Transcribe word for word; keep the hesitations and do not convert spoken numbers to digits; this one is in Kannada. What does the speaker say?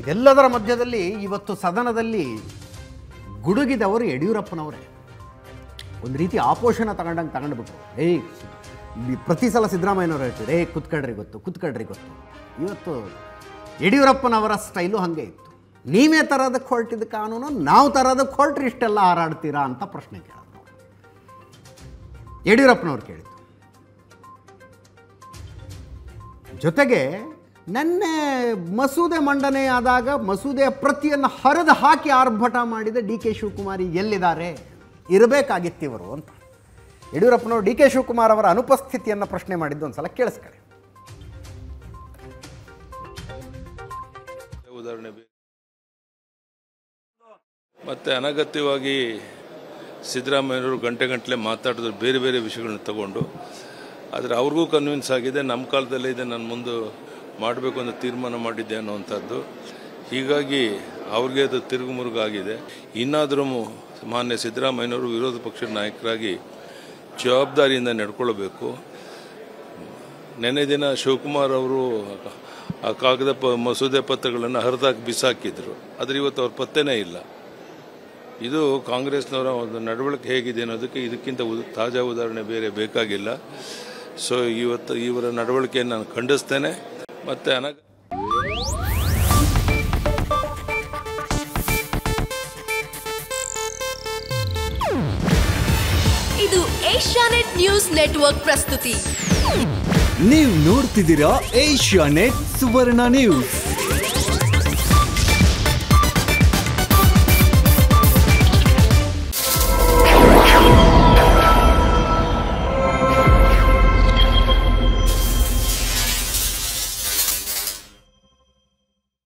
ಇದೆಲ್ಲದರ ಮಧ್ಯದಲ್ಲಿ ಇವತ್ತು ಸದನದಲ್ಲಿ ಗುಡುಗಿದವರು ಯಡಿಯೂರಪ್ಪನವರೇ. ಒಂದು ರೀತಿ ಆಪೋಷಣ ತಗೊಂಡಂಗೆ ತಗೊಂಡ್ಬಿಟ್ರು. ಏಯ್ ಪ್ರತಿ ಸಲ ಸಿದ್ದರಾಮಯ್ಯನವರು ಹೇಳ್ತಾರೆ, ಏಯ್ ಕುತ್ಕಡ್ರಿ ಗೊತ್ತು ಕುತ್ಕಡ್ರಿ ಗೊತ್ತು. ಇವತ್ತು ಯಡಿಯೂರಪ್ಪನವರ ಸ್ಟೈಲು ಹಾಗೆ ಇತ್ತು. ನೀವೇ ತರೋದಕ್ಕೆ ಹೊರಟಿದ್ದ ಕಾನೂನು ನಾವು ತರೋದಕ್ಕೆ ಹೊರಟ್ರಿ ಇಷ್ಟೆಲ್ಲ ಹಾರಾಡ್ತೀರಾ ಅಂತ ಪ್ರಶ್ನೆ ಕೇಳಿದ್ರು. ಯಡಿಯೂರಪ್ಪನವ್ರು ಕೇಳಿದ್ರು. ಜೊತೆಗೆ ನೆನ್ನೆ ಮಸೂದೆ ಮಂಡನೆ ಆದಾಗ ಮಸೂದೆಯ ಪ್ರತಿಯನ್ನು ಹರಿದು ಹಾಕಿ ಆರ್ಭಟ ಮಾಡಿದ ಡಿ ಕೆ ಶಿವಕುಮಾರ್ ಎಲ್ಲಿದ್ದಾರೆ, ಇರಬೇಕಾಗಿತ್ತಿವರು ಅಂತ ಯಡಿಯೂರಪ್ಪನವರು ಡಿ ಕೆ ಶಿವಕುಮಾರ್ ಅವರ ಅನುಪಸ್ಥಿತಿಯನ್ನು ಪ್ರಶ್ನೆ ಮಾಡಿದ್ದು ಒಂದು ಸಲ ಕೇಳಿಸ್ಕೊಳ್ಳಿ. ಉದಾಹರಣೆ ಮತ್ತೆ ಅನಗತ್ಯವಾಗಿ ಸಿದ್ದರಾಮಯ್ಯವರು ಗಂಟೆ ಗಂಟಲೆ ಮಾತಾಡಿದ್ರು ಬೇರೆ ಬೇರೆ ವಿಷಯಗಳನ್ನ ತಗೊಂಡು. ಆದರೆ ಅವ್ರಿಗೂ ಕನ್ವಿನ್ಸ್ ಆಗಿದೆ ನಮ್ಮ ಕಾಲದಲ್ಲೇ ಇದೆ, ನಾನು ಮುಂದೆ ಮಾಡಬೇಕು ಅಂತ ತೀರ್ಮಾನ ಮಾಡಿದ್ದೆ ಅನ್ನೋವಂಥದ್ದು. ಹೀಗಾಗಿ ಅವ್ರಿಗೆ ಅದು ತಿರುಗು ಮುರುಗು ಆಗಿದೆ. ಇನ್ನಾದರೂ ಮಾನ್ಯ ಸಿದ್ದರಾಮಯ್ಯನವರು ವಿರೋಧ ಪಕ್ಷದ ನಾಯಕರಾಗಿ ಜವಾಬ್ದಾರಿಯಿಂದ ನಡ್ಕೊಳ್ಬೇಕು. ನೆನ್ನೆ ದಿನ ಶಿವಕುಮಾರ್ ಅವರು ಆ ಕಾಗದ ಪ ಮಸೂದೆ ಪತ್ರಗಳನ್ನು ಹರಿದಾಕಿ ಬಿಸಾಕಿದ್ರು, ಆದರೆ ಇವತ್ತು ಅವ್ರ ಪತ್ತೆನೇ ಇಲ್ಲ. ಇದು ಕಾಂಗ್ರೆಸ್ನವರ ಒಂದು ನಡವಳಿಕೆ ಹೇಗಿದೆ ಅನ್ನೋದಕ್ಕೆ ಇದಕ್ಕಿಂತ ತಾಜಾ ಉದಾಹರಣೆ ಬೇರೆ ಬೇಕಾಗಿಲ್ಲ. ಸೊ ಇವತ್ತು ಇವರ ನಡವಳಿಕೆಯನ್ನು ನಾನು ಖಂಡಿಸ್ತೇನೆ. ಮತ್ತು ಅನಗ ಇದು ಏಷ್ಯಾನೆಟ್ ನ್ಯೂಸ್ ನೆಟ್ವರ್ಕ್ ಪ್ರಸ್ತುತಿ. ನೀವು ನೋಡ್ತಿದ್ದೀರಾ ಏಷ್ಯಾನೆಟ್ ಸುವರ್ಣ ನ್ಯೂಸ್.